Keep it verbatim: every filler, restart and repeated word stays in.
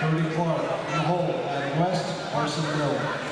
Cody Clark in the hole at West Parsonville.